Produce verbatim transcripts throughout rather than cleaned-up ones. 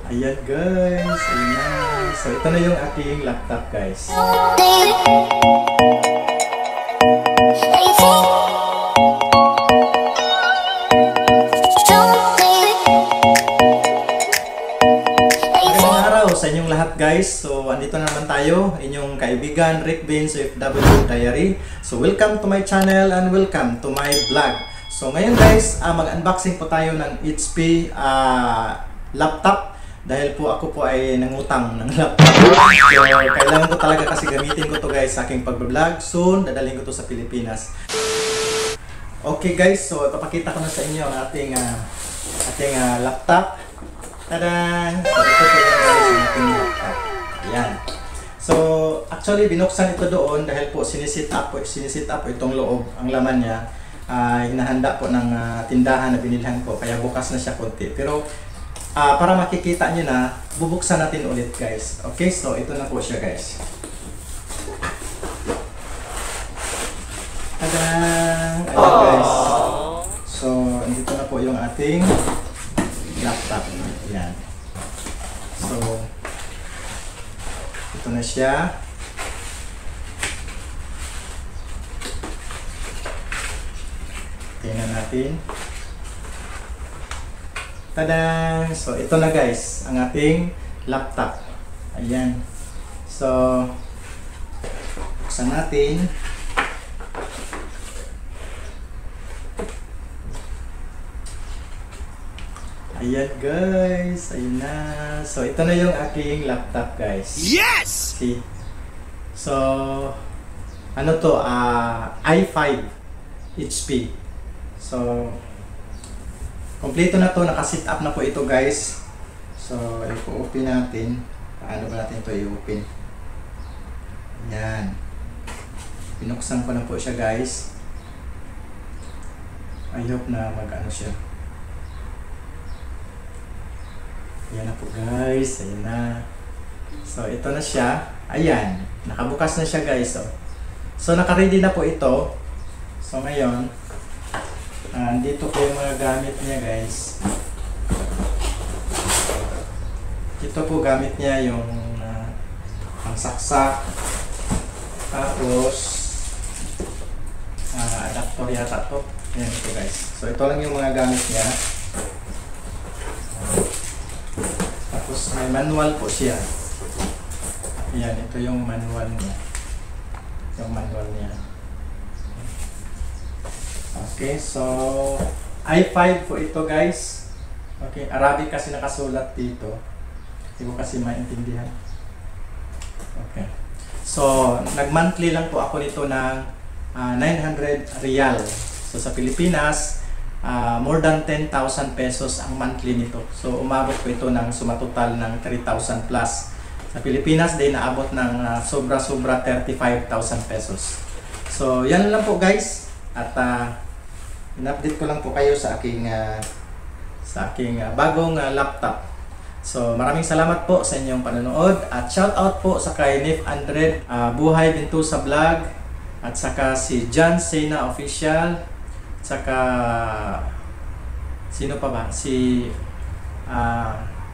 Ayan guys, ayan na. So ito na yung aking laptop guys. Magandang araw sa inyong lahat guys. So andito na naman tayo, inyong kaibigan Rick Beans O F W Diary. So welcome to my channel and welcome to my vlog. So ngayon guys, uh, mag-unboxing po tayo ng H P uh, laptop. Dahil po ako po ay nangutang ng laptop. So, kailangan ko talaga kasi gamitin ko to guys sa aking pag-vlog. Soon, dadalhin ko to sa Pilipinas. Okay guys, so ipapakita ko na sa inyo ang ating, uh, ating uh, laptop. Tadaan! So, ito po yung guys ang ating laptop. Ayan. So, actually, binuksan ito doon dahil po sinisit up po, sinisit up po itong loob. Ang laman niya, uh, hinahanda po ng uh, tindahan na binilhan ko. Kaya bukas na siya konti. Pero, Uh, para makikita nyo na, bubuksan natin ulit guys. Okay, so ito na po siya guys. Tadaan! Ayan guys. So, dito na po yung ating laptop. Ayan. So, ito na siya. Tingnan natin. Tada! So, ito na guys, ang ating laptop. Ayan. So, buksan natin. Ayan guys, ayun na. So, ito na yung aking laptop guys. Yes! See? So, ano to? Uh, i five H P. So, kompleto na to, naka-sit up na po ito guys. So, i-open natin. Paano ba natin ito i-open? Yan. Pinuksan ko na po siya guys. I hope na mag-ano siya. Ayan na po guys. Ayan na. So, ito na siya. Ayan. Nakabukas na siya guys. Oh. So, naka-ready na po ito. So, ngayon, Uh, dito po yung mga gamit niya guys. Dito po gamit niya yung uh, pangsaksak. Tapos uh, adapter yata to. Ayan ito guys. So ito lang yung mga gamit niya. Tapos may manual po siya. Ayan, ito yung manual niya. Yung manual niya. Okay, so i five po ito guys. Okay, Arabic kasi nakasulat dito. Hindi ko kasi maintindihan. Okay. So, nag-monthly lang po ako nito ng uh, nine hundred riyal. So, sa Pilipinas, uh, more than ten thousand pesos ang monthly nito. So, umabot po ito ng sumatotal ng three thousand plus. Sa Pilipinas, din naabot ng uh, sobra-sobra thirty-five thousand pesos. So, yan lang po guys. At uh, in-update ko lang po kayo sa aking uh, sa aking uh, bagong uh, laptop. So maraming salamat po sa inyong panonood at shout out po sa kay Nif Andred uh, Buhay Bintusa Vlog at saka si John Sena Official, saka sino pa ba? Si uh,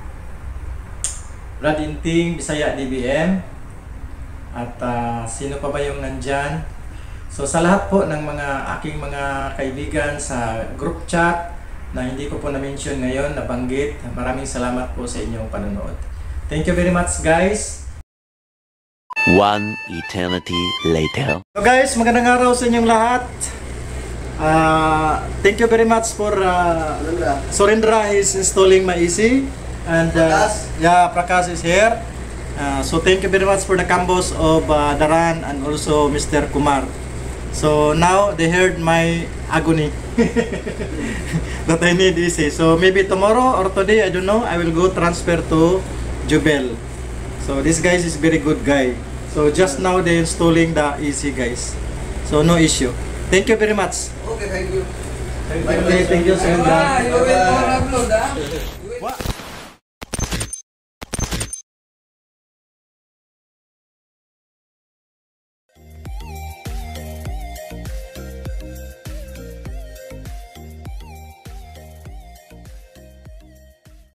Brad Inting Bisaya D B M at uh, sino pa ba yung nandyan? So sa lahat po ng mga aking mga kaibigan sa group chat na hindi ko po na-mention ngayon, nabanggit, maraming salamat po sa inyong panonood. Thank you very much guys! One eternity later. So guys, magandang araw sa inyong lahat. Uh, thank you very much for uh, Surendra is installing my E C. And uh, yeah, Prakash is here. Uh, so thank you very much for the combos of uh, Daran and also Mister Kumar. So now they heard my agony that I need E C. So maybe tomorrow or today, I don't know, I will go transfer to Jubel. So this guy is very good guy. So just now they installing the E C guys. So no issue. Thank you very much. Okay, thank you. Thank you, thank you, thank you. Bye. You will upload, ah.